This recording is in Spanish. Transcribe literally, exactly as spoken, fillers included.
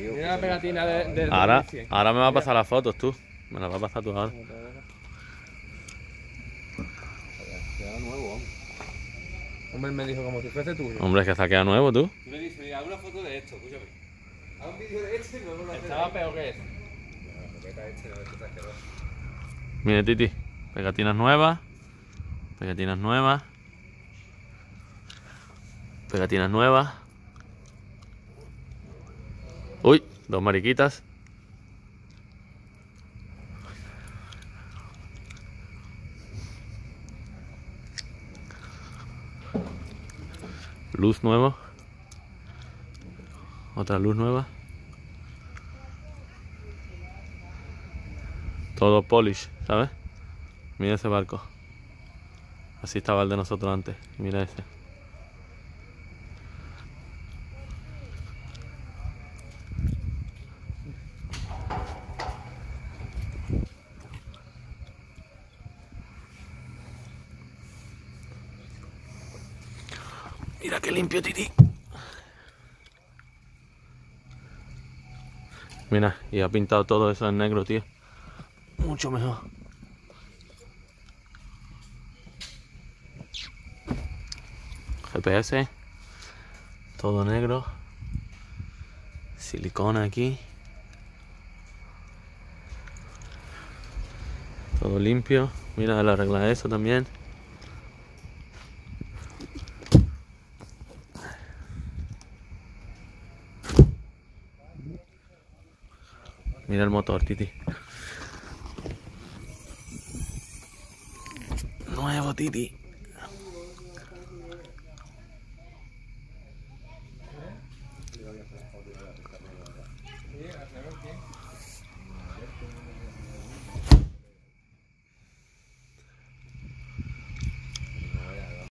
Mira la pegatina de, de Ahora, dos mil cien. ahora me va a pasar las fotos tú. Me las va a pasar tú ahora. Queda nuevo, vamos. Hombre, él me dijo como si fuese tuyo. Hombre, es que se ha quedado nuevo tú. Tú le dices, mira, haz una foto de esto, escúchame. Haz un vídeo de esto y luego lo haces. Estaba peor que eso. La moqueta este no es asqueroso. Mire, Titi. Pegatinas nuevas. Pegatinas nuevas. Pegatinas nuevas. Uy, dos mariquitas. Luz nueva. Otra luz nueva. Todo polish, ¿sabes? Mira ese barco. Así estaba el de nosotros antes. Mira ese. Mira qué limpio, Titi. Mira, y ha pintado todo eso en negro, tío. Mucho mejor. G P S. Todo negro. Silicona aquí. Todo limpio. Mira, le arregla eso también. Mira el motor, Titi. Nuevo, Titi.